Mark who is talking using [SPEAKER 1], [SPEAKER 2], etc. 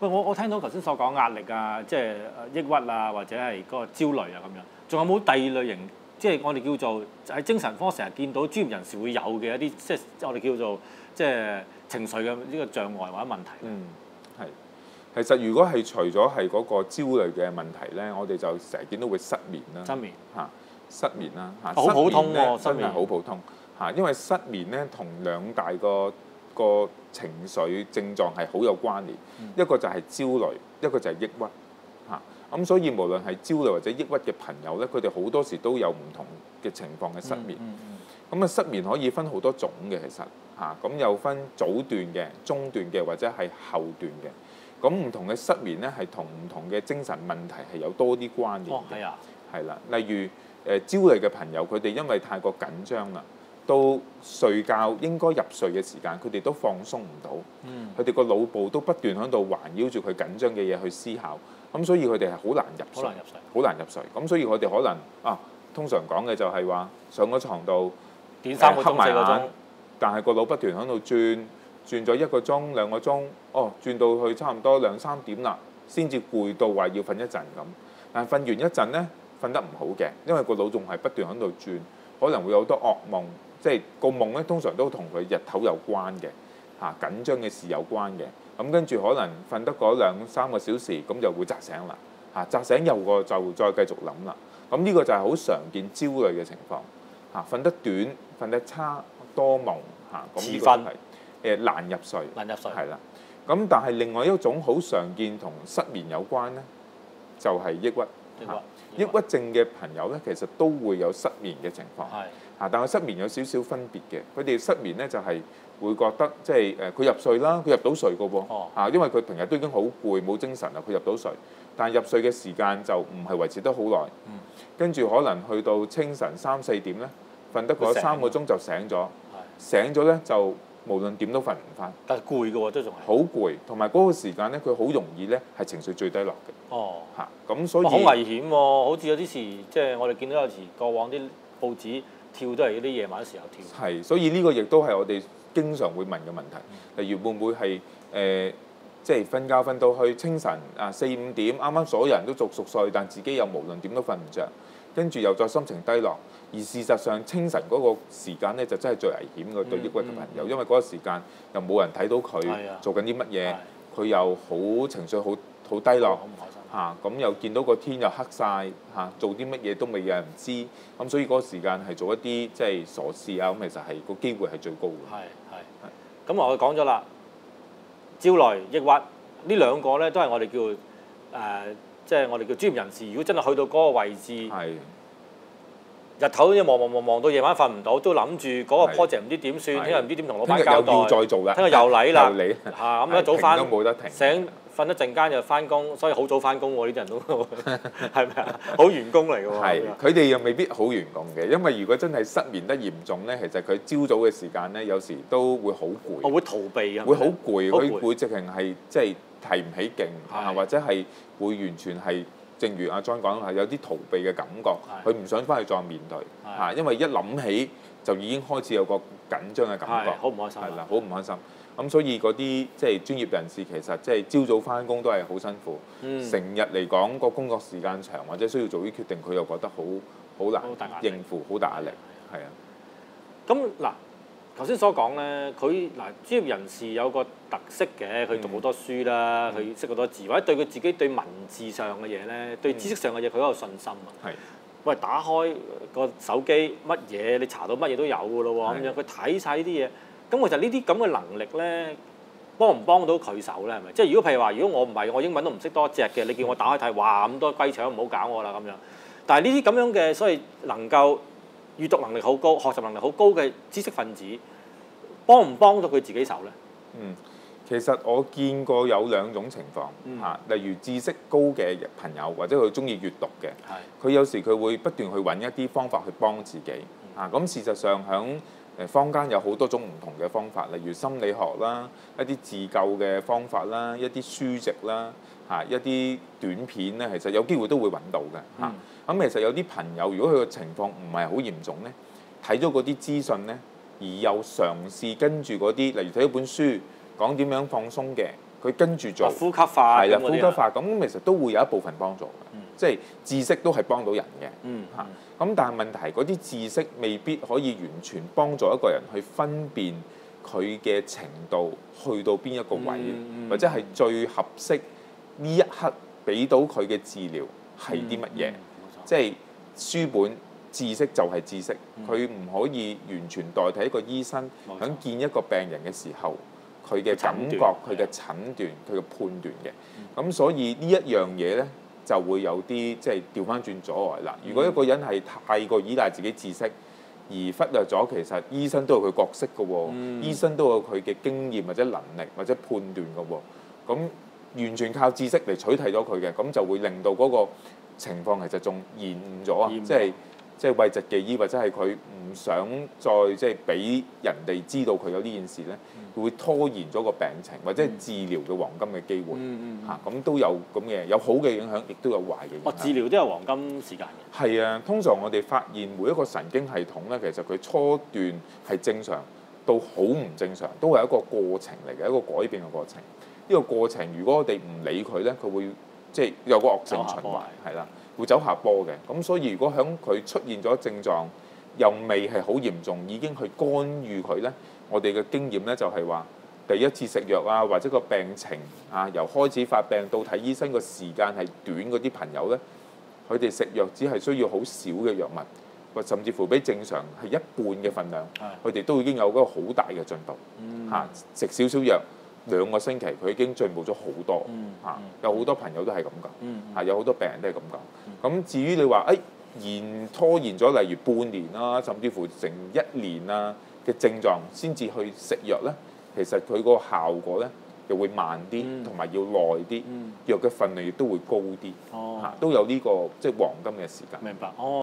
[SPEAKER 1] 喂，我聽到頭先所講壓力啊，即係抑鬱啊，或者係嗰個焦慮啊咁樣，仲有冇第二類型？即係我哋叫做喺精神科成日見到專業人士會有嘅一啲，即係我哋叫做即係情緒嘅呢個障礙或者問題。
[SPEAKER 2] 係。其實如果係除咗係嗰個焦慮嘅問題咧，我哋就成日見到會失眠啦。
[SPEAKER 1] 失眠
[SPEAKER 2] 失眠啦
[SPEAKER 1] 好普通喎，
[SPEAKER 2] 真係好普通因為失眠咧同兩大個情緒症狀係好有關聯，一個就係焦慮，一個就係抑鬱咁所以無論係焦慮或者抑鬱嘅朋友咧，佢哋好多時都有唔同嘅情況嘅失眠。咁失眠可以分好多種嘅，其實咁有分早段嘅、中段嘅或者係後段嘅。咁唔同嘅失眠咧係同唔同嘅精神問題係有多啲關聯嘅。係啦，例如焦慮嘅朋友，佢哋因為太過緊張啦，到睡覺應該入睡嘅時間，佢哋都放鬆唔到。佢哋個腦部都不斷喺度環繞住佢緊張嘅嘢去思考，咁所以佢哋係好難入睡，好難入睡。咁所以佢哋可能通常講嘅就係話上咗床度
[SPEAKER 1] 點3個鐘4個鐘，
[SPEAKER 2] 但係個腦不斷喺度轉咗1個鐘2個鐘，轉到去差唔多2、3點啦，先至攰到話要瞓一陣咁。但係瞓完一陣咧，瞓得唔好嘅，因為個腦仲係不斷喺度轉，可能會有好多噩夢。即係個夢咧，通常都同佢日頭有關嘅，緊張嘅事有關嘅。咁跟住可能瞓得嗰2、3個小時，咁就會扎醒啦。扎醒又就再繼續諗啦。咁呢個就係好常見焦慮嘅情況。瞓得短、瞓得差、多夢咁呢個係難入睡。係啦。咁但係另外一種好常見同失眠有關咧，就係抑鬱。抑鬱症嘅朋友咧，其實都會有失眠嘅情況。但係失眠有少少分別嘅，佢哋失眠咧就係會覺得即係佢入睡啦，佢入到睡嘅喎。因為佢平日都已經好攰冇精神啦，佢入到睡，但係入睡嘅時間就唔係維持得好耐。跟住可能去到清晨3、4點咧，瞓得嗰3個鐘就醒咗，醒咗咧就無論點都瞓唔翻。
[SPEAKER 1] 但係攰嘅喎，都仲係好
[SPEAKER 2] 攰，同埋嗰個時間咧，佢好容易咧係情緒最低落嘅。咁所以
[SPEAKER 1] 好危險喎！好似有啲時即係我哋見到有時過往啲報紙。跳都係嗰啲夜晚時候跳。係，
[SPEAKER 2] 所以呢個亦都係我哋經常會問嘅問題。例如會唔會係即係瞓覺瞓到去清晨4、5點，啱啱所有人都熟睡，但自己又無論點都瞓唔着，跟住又再心情低落。而事實上清晨嗰個時間咧就真係最危險嘅對抑鬱嘅朋友，因為嗰個時間又冇人睇到佢做緊啲乜嘢，佢又好情緒好低落。咁又見到個天又黑晒，做啲乜嘢都未有人知，咁所以嗰個時間係做一啲即係傻事咁其實係個機會係最高嘅。
[SPEAKER 1] 咁我講咗啦，焦慮、抑鬱呢兩個咧都係我哋叫即係我哋叫專業人士。如果真係去到嗰個位置，日頭忙到夜晚瞓唔到，都諗住嗰個 project 唔知點算，聽日唔知點同老闆交代，
[SPEAKER 2] 聽日又要再做啦，
[SPEAKER 1] 聽日又嚟啦，咁一早翻
[SPEAKER 2] 都冇得停，
[SPEAKER 1] 醒瞓一陣間就翻工，所以好早翻工喎，呢啲人都係咪啊？好員工嚟㗎喎。
[SPEAKER 2] 佢哋又未必好員工嘅，因為如果真係失眠得嚴重咧，其實佢朝早嘅時間咧，有時都會好攰。
[SPEAKER 1] 我會逃避啊。
[SPEAKER 2] 會好攰，佢會直情係即係提唔起勁或者係會完全係。正如阿 John 講係有啲逃避嘅感覺，佢唔想翻去再面對因為一諗起就已經開始有個緊張嘅感覺，
[SPEAKER 1] 好唔開心。
[SPEAKER 2] 係啦，好唔開心。咁所以嗰啲即係專業人士其實即係朝早翻工都係好辛苦，成日嚟講個工作時間長或者需要做啲決定，佢又覺得好難應付，好大壓力。係啊。
[SPEAKER 1] 咁嗱。頭先所講咧，佢專業人士有個特色嘅，佢讀好多書啦，佢識好多字，或者對佢自己對文字上嘅嘢咧，對知識上嘅嘢佢好有信心啊。喂，打開個手機乜嘢，你查到乜嘢都有㗎咯喎，咁樣佢睇晒呢啲嘢，咁其實呢啲咁嘅能力咧，幫唔幫到佢手咧？係咪？即係如果譬如話，如果我唔係我英文都唔識多隻嘅，你叫我打開睇，哇咁多龜腸，唔好搞我啦咁樣。但係呢啲咁樣嘅，所以能夠閱讀能力好高、學習能力好高嘅知識分子，幫唔幫到佢自己手咧？
[SPEAKER 2] 其實我見過有2種情況例如知識高嘅朋友或者佢中意閱讀嘅，佢有時佢會不斷去揾一啲方法去幫自己咁事實上響坊間有好多種唔同嘅方法，例如心理學啦、一啲自救嘅方法啦、一啲書籍啦一啲短片咧，其實有機會都會揾到嘅咁其實有啲朋友，如果佢嘅情況唔係好嚴重咧，睇咗嗰啲資訊咧，而又嘗試跟住嗰啲，例如睇一本書講點樣放鬆嘅， 佢跟住做
[SPEAKER 1] 呼吸法
[SPEAKER 2] 係啦，
[SPEAKER 1] 咁嗰啲啊
[SPEAKER 2] 呼吸法咁其實都會有一部分幫助嘅，即係知識都係幫到人嘅嚇。咁但係問題嗰啲知識未必可以完全幫助一個人去分辨佢嘅程度去到邊一個位，或者係最合適呢一刻俾到佢嘅治療係啲乜嘢？即係書本知識就係知識，佢唔可以完全代替一個醫生響見一個病人嘅時候，佢嘅感覺、佢嘅診斷、佢嘅判斷嘅。咁所以呢一樣嘢呢，就會有啲即係調翻轉阻礙啦。如果一個人係太過依賴自己知識，而忽略咗其實醫生都有佢角色嘅喎，醫生都有佢嘅經驗或者能力或者判斷嘅喎。咁完全靠知識嚟取替咗佢嘅，咁就會令到嗰個情況其實仲延誤咗啊！即係諱疾忌醫，或者係佢唔想再即係俾人哋知道佢有呢件事咧，會拖延咗個病情或者係治療嘅黃金嘅機會嚇。咁都有咁嘅，有好嘅影響，亦都有壞嘅影響。
[SPEAKER 1] 治療都有黃金時間嘅。
[SPEAKER 2] 係啊，通常我哋發現每一個神經系統咧，其實佢初段係正常到好唔正常，都係一個過程嚟嘅，一個改變嘅過程。呢個過程如果我哋唔理佢咧，佢會即係有個惡性循環，係啦，會走下坡嘅。咁所以如果響佢出現咗症狀，又未係好嚴重，已經去干預佢咧，我哋嘅經驗咧就係話，第一次食藥啊，或者個病情啊，由開始發病到睇醫生個時間係短嗰啲朋友咧，佢哋食藥只係需要好少嘅藥物，或甚至乎比正常係一半嘅份量，佢哋都已經有嗰個好大嘅進步。食少少藥2個星期，佢已經進步咗好多。有好多朋友都係咁講，有好多病人都係咁講。咁至於你話拖延咗，例如半年啦，甚至乎成1年啊嘅症狀先至去食藥咧，其實佢個效果咧又會慢啲，同埋要耐啲，藥嘅份量亦都會高啲。都有呢個即係黃金嘅時間。
[SPEAKER 1] 明白。